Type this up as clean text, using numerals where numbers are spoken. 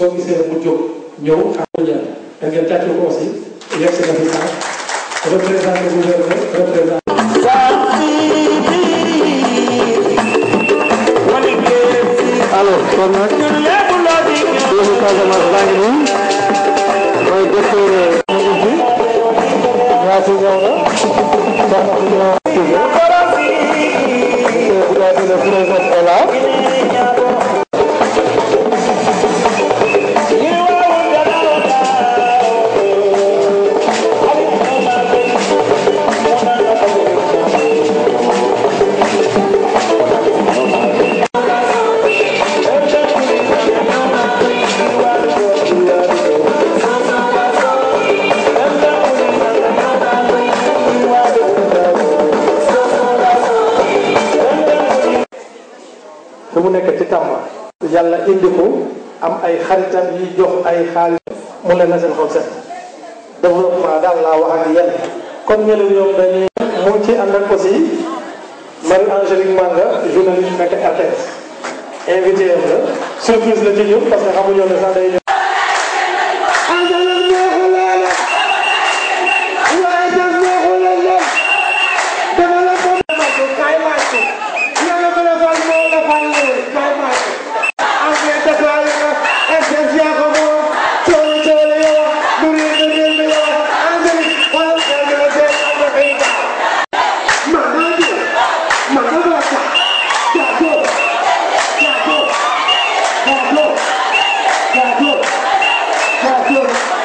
soo gisee mu jóg ñëw ak ñaar da ngeen tàccu ko aussi yegg si na fi sax représenté gouverneur représenté alors kon nag yéen Casamance baa ngi nii mooy docteur Racine Diawara le président est là. mu nekk ci Tamba yàlla indi ko am ay xaritam yi jox ay xaalis mu leen na seen xol set développement daal laa wax ak yéen kon ñeneen ñoom dañuy mu ci ànd ak aussi Marie-Angélique Manga journaliste nekk RTS invité am la surprise la ci ñëw parce que xamuñoo ne sax day ñëw Good.